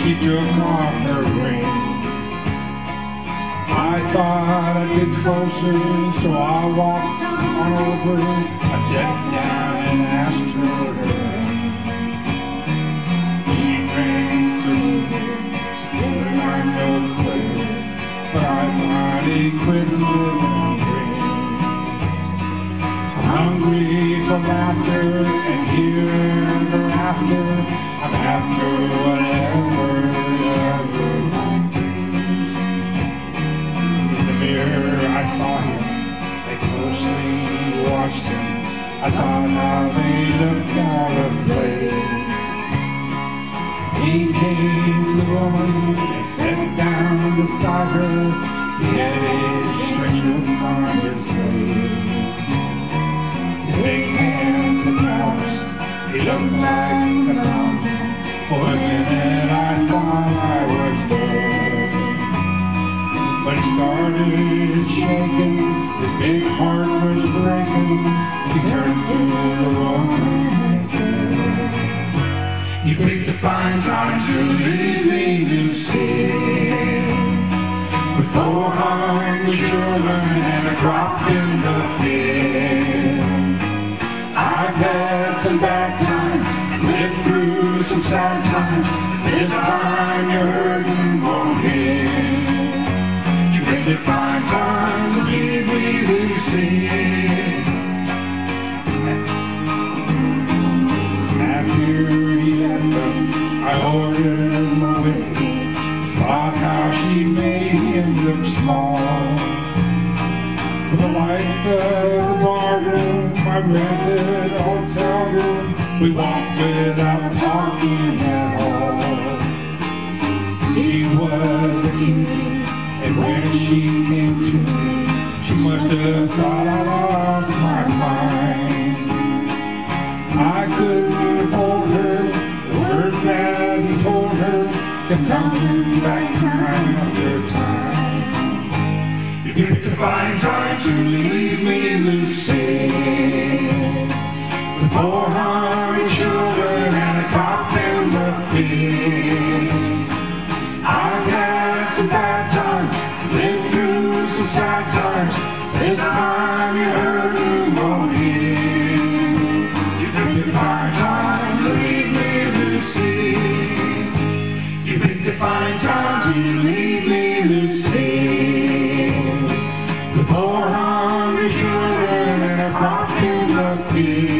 she took off her ring. I thought I'd get closer, so I walked on over. I sat down and asked her name. She drank her food, she said I know quit, but I finally quit living dreams. I'm hungry for laughter, and here ever after, I'm after whatever ever I dream. In the mirror I saw him, I closely watched him. I thought how they looked out of place. He came to the woman and sat down beside her. He had a strange look on his face. His big hands were calloused. He looked like a mountain. For a minute I thought I was dead. But he started shaking, his big heart was breaking. He turned to the woman and said, "You picked a fine time to leave me, Lucille, with 4 hungry children and a crop in the field. I've had some bad times, lived through some sad times. This time your hurting won't hit. You picked a fine time to leave me, Lucille." After he left us, I ordered my whiskey. Thought how she made him look small. With the lights of the bar room, my rented hotel room, we walked without talking at all. She was a cutie, and when she came to me, she must have thought I lost my mind. I couldn't hold her, the words that he told her kept coming back time after time. You picked a fine time to leave me, Lucille, with 4 hungry children and a cop in the field. I've had some bad times, lived through some sad times. This time you heard me won't hear. You picked a fine time to leave me, Lucille. You picked a fine time to leave me, Lucille, with 4 hungry children and a crop in the field.